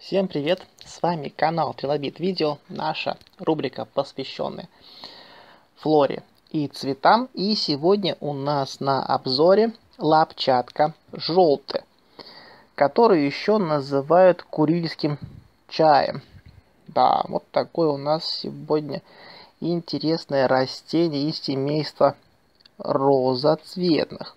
Всем привет! С вами канал Трилобит Видео, наша рубрика, посвященная флоре и цветам. И сегодня у нас на обзоре лапчатка желтая, которую еще называют курильским чаем. Да, вот такое у нас сегодня интересное растение из семейства розоцветных.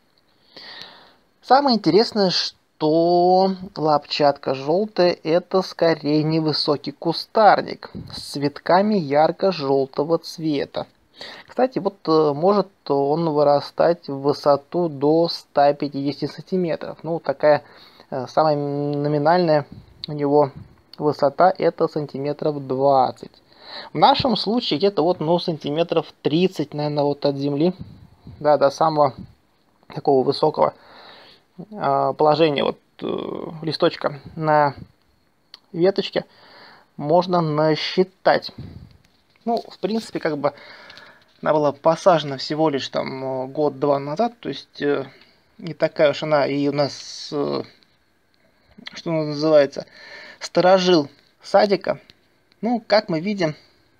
Самое интересное, что лапчатка желтая это скорее невысокий кустарник с цветками ярко-желтого цвета. Кстати, вот может он вырастать в высоту до 150 сантиметров. Ну, такая самая номинальная у него высота это сантиметров 20. В нашем случае где-то вот, ну, сантиметров 30, наверное, вот от земли, да, до самого такого высокого положение вот листочка на веточке можно насчитать. Ну, в принципе, как бы она была посажена всего лишь там год-два назад, то есть не такая уж она и у нас, что называется, сторожил садика. Ну, как мы видим,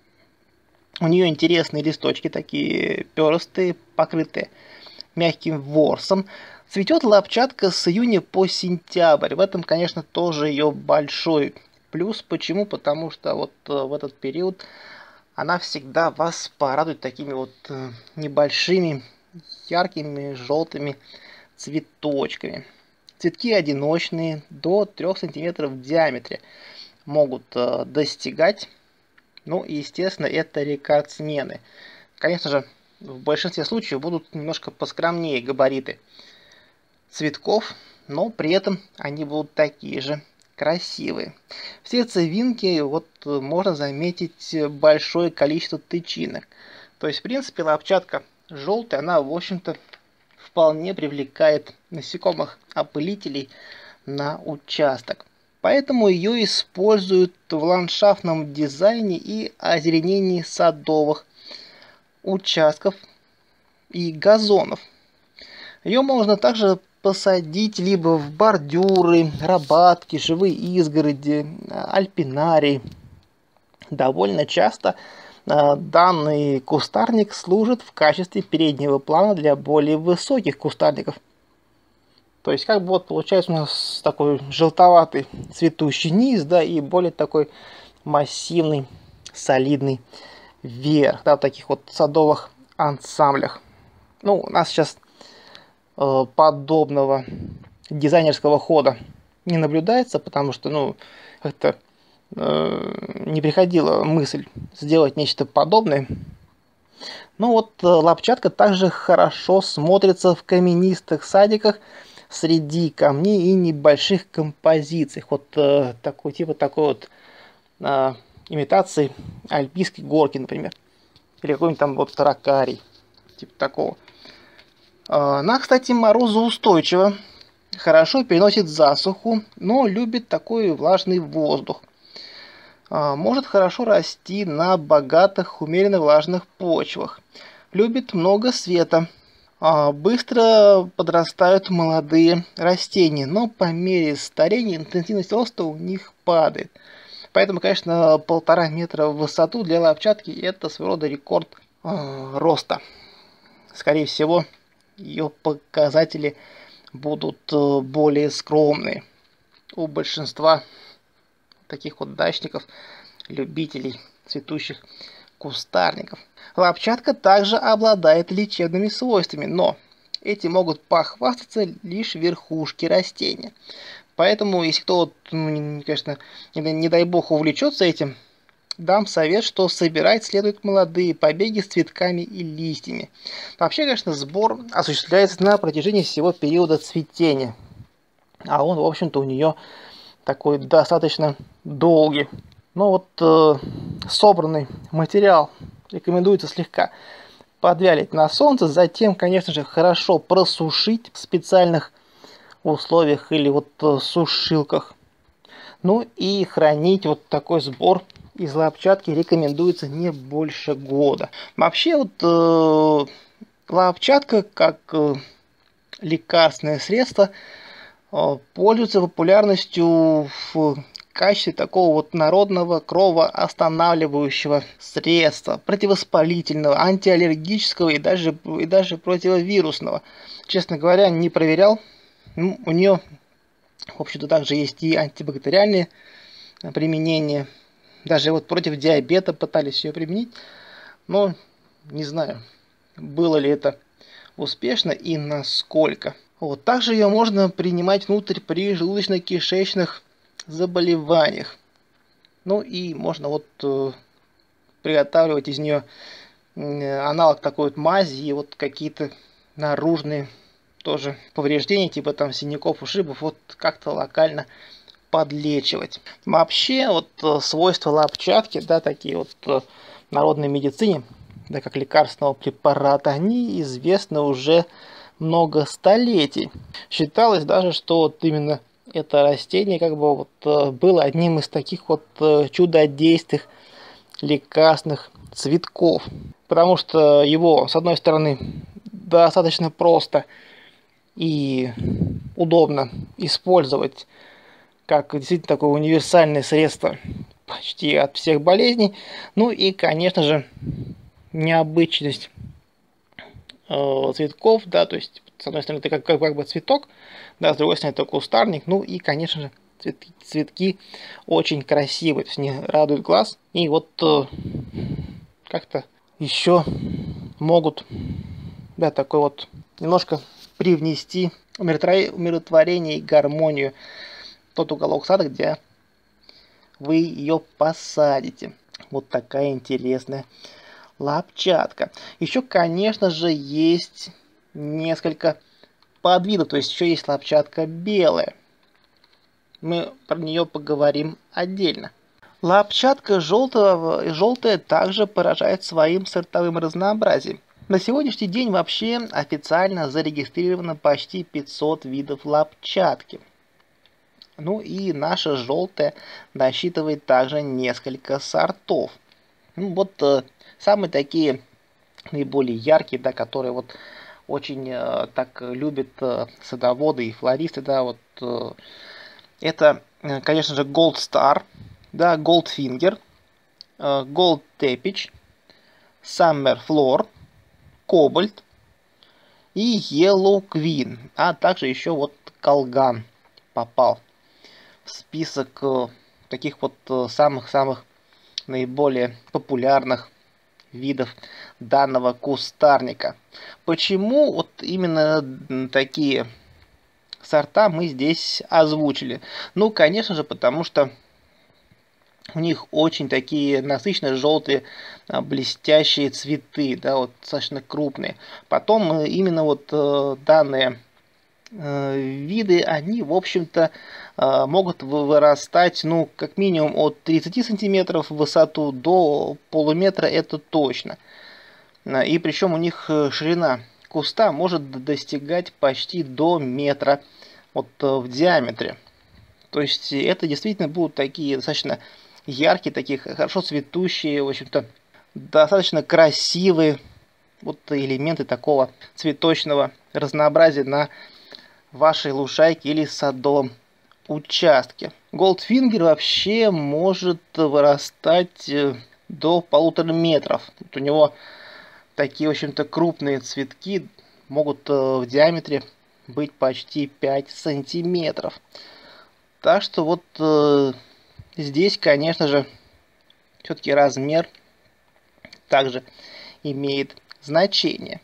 у нее интересные листочки, такие перстые, покрытые мягким ворсом. Цветет лапчатка с июня по сентябрь. В этом, конечно, тоже ее большой плюс. Почему? Потому что вот в этот период она всегда вас порадует такими вот небольшими, яркими, желтыми цветочками. Цветки одиночные, до 3 сантиметров в диаметре могут достигать. Ну и, естественно, это рекордсмены. Конечно же, в большинстве случаев будут немножко поскромнее габариты цветков, но при этом они будут такие же красивые. Все цевинки вот можно заметить большое количество тычинок. То есть, в принципе, лапчатка желтая, она, в общем-то, вполне привлекает насекомых-опылителей на участок. Поэтому ее используют в ландшафтном дизайне и озеленении садовых участков и газонов. Ее можно также посадить либо в бордюры, рабатки, живые изгороди, альпинарий. Довольно часто данный кустарник служит в качестве переднего плана для более высоких кустарников. То есть как бы вот получается у нас такой желтоватый цветущий низ, да, и более такой массивный, солидный верх, да, в таких вот садовых ансамблях. Ну, у нас сейчас подобного дизайнерского хода не наблюдается, потому что, ну, как-то не приходила мысль сделать нечто подобное. Ну вот лапчатка также хорошо смотрится в каменистых садиках среди камней и небольших композициях. Вот такой типа такой вот имитации альпийской горки, например. Или какой-нибудь там вот таракарий. Типа такого. Она, кстати, морозоустойчива. Хорошо переносит засуху, но любит такой влажный воздух. Может хорошо расти на богатых, умеренно влажных почвах. Любит много света. Быстро подрастают молодые растения, но по мере старения интенсивность роста у них падает. Поэтому, конечно, 1,5 метра в высоту для лапчатки это своего рода рекорд роста. Скорее всего, ее показатели будут более скромные. У большинства таких вот дачников, любителей цветущих кустарников. Лапчатка также обладает лечебными свойствами, но эти могут похвастаться лишь верхушки растения. Поэтому, если кто, конечно, не дай бог увлечется этим, дам совет, что собирать следует молодые побеги с цветками и листьями. Вообще, конечно, сбор осуществляется на протяжении всего периода цветения. А он, в общем-то, у нее такой достаточно долгий. Но вот собранный материал рекомендуется слегка подвялить на солнце, затем, конечно же, хорошо просушить в специальных условиях или вот сушилках. Ну и хранить вот такой сбор из лапчатки рекомендуется не больше года. Вообще вот лапчатка как лекарственное средство пользуется популярностью в качестве такого вот народного кровоостанавливающего средства, противовоспалительного, антиаллергического и даже противовирусного. Честно говоря, не проверял. Ну, у нее, в общем-то, также есть и антибактериальные применения. Даже вот против диабета пытались ее применить. Но не знаю, было ли это успешно и насколько. Вот. Также ее можно принимать внутрь при желудочно-кишечных заболеваниях. Ну и можно вот приготавливать из нее аналог такой вот мази и вот какие-то наружные тоже повреждения, типа там синяков, ушибов, вот как-то локально подлечивать. Вообще вот свойства лапчатки, да, такие вот в народной медицине, да, как лекарственного препарата, они известны уже много столетий. Считалось даже, что вот именно это растение как бы вот было одним из таких вот чудодейственных лекарственных цветков, потому что его, с одной стороны, достаточно просто и удобно использовать как действительно такое универсальное средство почти от всех болезней. Ну и, конечно же, необычность цветков, да, то есть с одной стороны это как бы цветок, да, с другой стороны это кустарник, ну и, конечно же, цветки очень красивые, то есть они радуют глаз, и вот как-то еще могут, да, такой вот немножко привнести умиротворение и гармонию в тот уголок сада, где вы ее посадите. Вот такая интересная лапчатка. Еще, конечно же, есть несколько подвидов, то есть еще есть лапчатка белая. Мы про нее поговорим отдельно. Лапчатка желтая также поражает своим сортовым разнообразием. На сегодняшний день вообще официально зарегистрировано почти 500 видов лапчатки. Ну и наша желтая насчитывает также несколько сортов. Ну вот самые такие наиболее яркие, да, которые вот очень так любят садоводы и флористы, да, вот это, конечно же, Gold Star, да, Goldfinger, Gold Teppich, Summer Floor, Cobalt и Yellow Queen, а также еще вот Колган попал в список таких вот самых-самых наиболее популярных видов данного кустарника. Почему вот именно такие сорта мы здесь озвучили? Ну, конечно же, потому что у них очень такие насыщенные желтые блестящие цветы, да, вот достаточно крупные. Потом именно вот данные виды, они, в общем-то, могут вырастать, ну, как минимум от 30 сантиметров в высоту до полуметра, это точно. И причем у них ширина куста может достигать почти до метра вот в диаметре. То есть это действительно будут такие достаточно яркие, такие хорошо цветущие, в общем-то, достаточно красивые вот элементы такого цветочного разнообразия на вашей лужайке или садовом участке. Goldfinger вообще может вырастать до 1,5 метров. Вот у него такие, в общем-то, крупные цветки могут в диаметре быть почти 5 сантиметров. Так что вот здесь, конечно же, все-таки размер также имеет значение.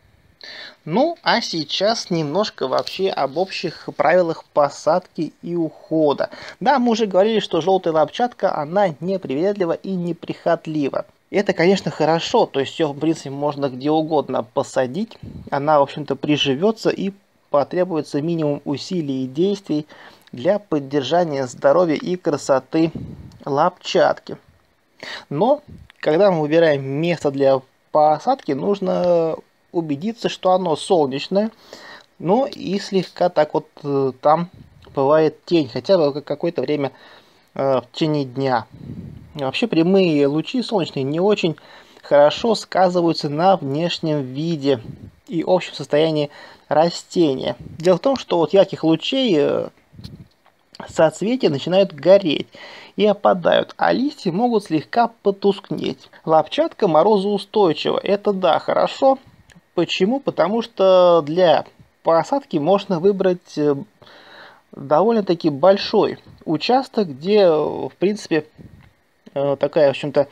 Ну, а сейчас немножко вообще об общих правилах посадки и ухода. Да, мы уже говорили, что желтая лапчатка, она неприветлива и неприхотлива. Это, конечно, хорошо, то есть ее, в принципе, можно где угодно посадить. Она, в общем-то, приживется и потребуется минимум усилий и действий для поддержания здоровья и красоты лапчатки. Но, когда мы выбираем место для посадки, нужно убедиться, что оно солнечное, но и слегка так вот там бывает тень, хотя бы какое-то время в течение дня. Вообще прямые лучи солнечные не очень хорошо сказываются на внешнем виде и общем состоянии растения. Дело в том, что от ярких лучей соцветия начинают гореть и опадают, а листья могут слегка потускнеть. Лапчатка морозоустойчива. Это да, хорошо. Почему? Потому что для посадки можно выбрать довольно-таки большой участок, где, в принципе, такая, в общем-то,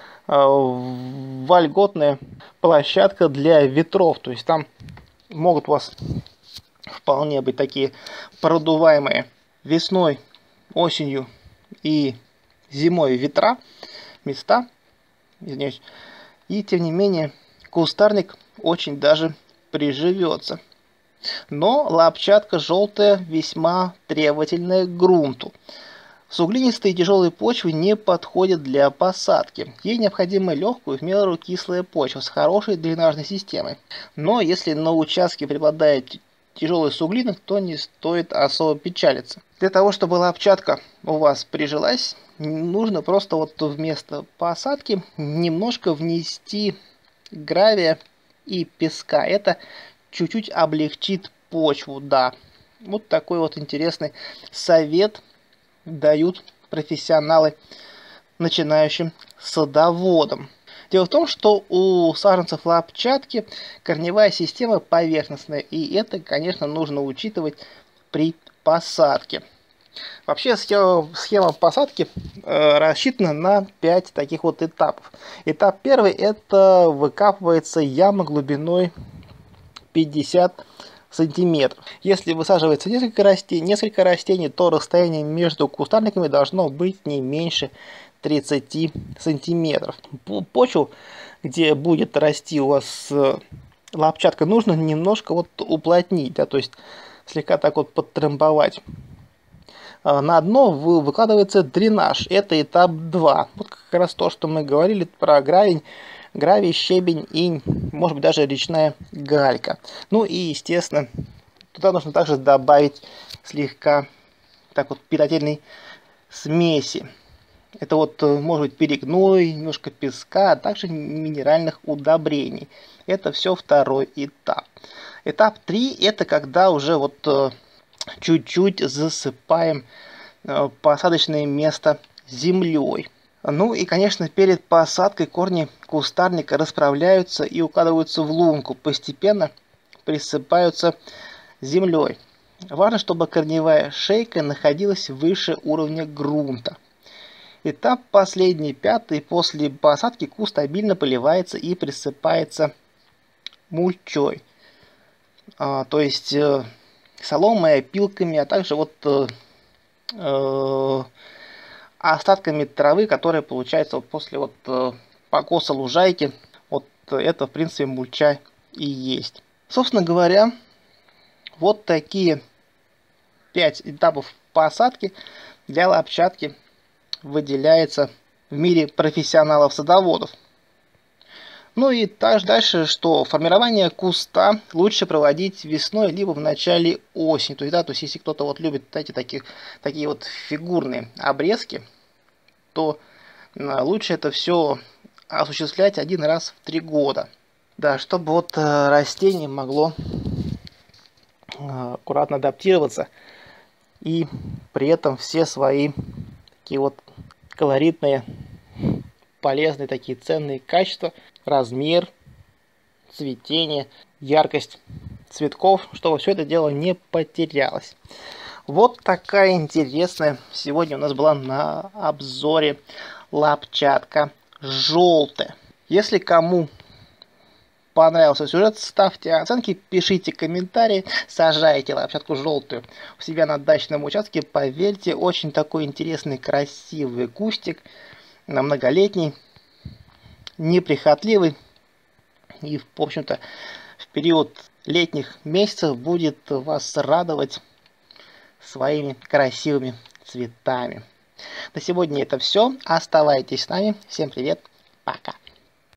вольготная площадка для ветров. То есть там могут у вас вполне быть такие продуваемые весной, осенью и зимой ветра, места, извиняюсь. И тем не менее кустарник очень даже приживется. Но лапчатка желтая весьма требовательная к грунту. Суглинистые и тяжелые почвы не подходят для посадки. Ей необходима легкая, в меру кислая почва с хорошей дренажной системой. Но если на участке преобладает тяжелые суглины, то не стоит особо печалиться. Для того, чтобы лапчатка у вас прижилась, нужно просто вот вместо посадки немножко внести гравия и песка. Это чуть-чуть облегчит почву, да. Вот такой вот интересный совет дают профессионалы начинающим садоводам. Дело в том, что у саженцев лапчатки корневая система поверхностная, и это, конечно, нужно учитывать при посадке. Вообще схема посадки рассчитана на 5 таких вот этапов. Этап первый — это выкапывается яма глубиной 50 сантиметров. Если высаживается несколько растений, то расстояние между кустарниками должно быть не меньше 30 сантиметров. Почву, где будет расти у вас лапчатка, нужно немножко вот уплотнить, да, то есть слегка так вот подтрамбовать. На дно выкладывается дренаж. Это этап 2. Вот как раз то, что мы говорили про гравий, щебень и, может быть, даже речная галька. Ну и, естественно, туда нужно также добавить слегка так вот питательной смеси. Это вот может быть перегной, немножко песка, а также минеральных удобрений. Это все второй этап. Этап 3 — это когда уже вот чуть-чуть засыпаем посадочное место землей. Ну и, конечно, перед посадкой корни кустарника расправляются и укладываются в лунку, постепенно присыпаются землей. Важно, чтобы корневая шейка находилась выше уровня грунта. Этап последний, 5. После посадки куст стабильно поливается и присыпается мульчой. То есть соломой, опилками, а также вот остатками травы, которые получаются вот после вот покоса лужайки. Вот это, в принципе, мульча и есть. Собственно говоря, вот такие 5 этапов посадки для лапчатки выделяется в мире профессионалов-садоводов. Ну и дальше, что формирование куста лучше проводить весной, либо в начале осени. То есть, да, то есть если кто-то вот любит эти такие вот фигурные обрезки, то лучше это все осуществлять один раз в 3 года. Да, чтобы вот растение могло аккуратно адаптироваться и при этом все свои такие вот колоритные, полезные, такие ценные качества, размер, цветение, яркость цветков, чтобы все это дело не потерялось. Вот такая интересная сегодня у нас была на обзоре лапчатка желтая. Если кому понравился сюжет, ставьте оценки, пишите комментарии, сажайте лапчатку желтую у себя на дачном участке. Поверьте, очень такой интересный, красивый кустик, многолетний, неприхотливый. И, в общем-то, в период летних месяцев будет вас радовать своими красивыми цветами. На сегодня это все. Оставайтесь с нами. Всем привет. Пока.